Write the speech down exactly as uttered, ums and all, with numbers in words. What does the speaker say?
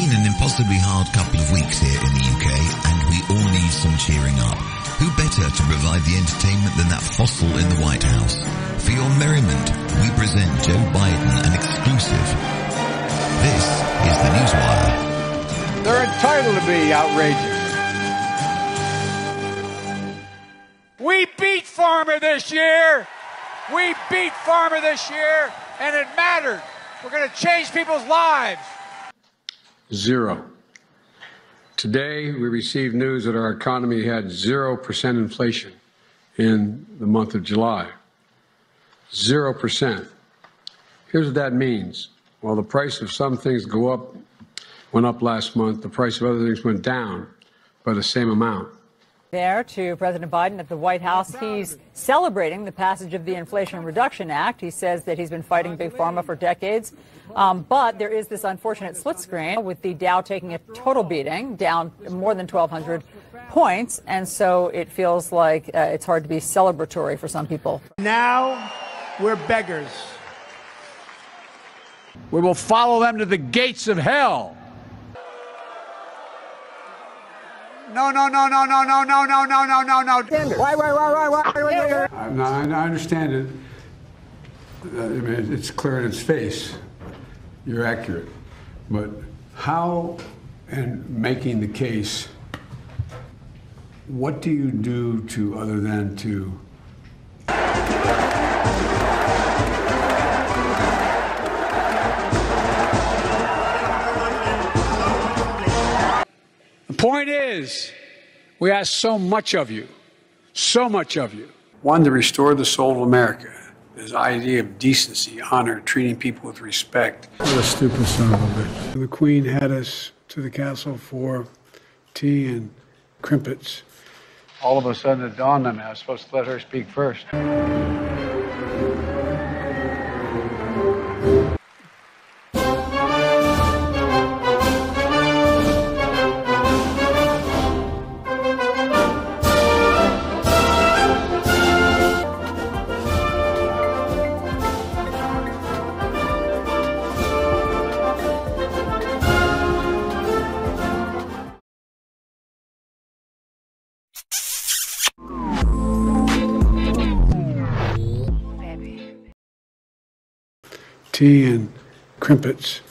been an impossibly hard couple of weeks here in the U K, and we all need some cheering up. Who better to provide the entertainment than that fossil in the White House? For your merriment, we present Joe Biden an exclusive. This is the Newswire. They're entitled to be outrageous. We beat Farmer this year. We beat Farmer this year, and it mattered. We're going to change people's lives. Zero. Today, we received news that our economy had zero percent inflation in the month of July. Zero percent. Here's what that means. While the price of some things go up, went up last month, the price of other things went down by the same amount. There to President Biden at the White House. He's celebrating the passage of the Inflation Reduction Act. He says that he's been fighting Big Pharma for decades. Um, but there is this unfortunate split screen with the Dow taking a total beating, down more than twelve hundred points. And so it feels like uh, it's hard to be celebratory for some people. Now we're beggars. We will follow them to the gates of hell. No, no, no, no, no, no, no, no, no, no, no, no. Why, why, why, why, why, why? I, I understand it. I mean, it's clear in its face. You're accurate. But how, in making the case, what do you do to, other than to The point is, we ask so much of you, so much of you. One, to restore the soul of America, this idea of decency, honor, treating people with respect. What a stupid son of a bitch. The Queen had us to the castle for tea and crimpets. All of a sudden it dawned on me I was supposed to let her speak first. Tea and crimpets.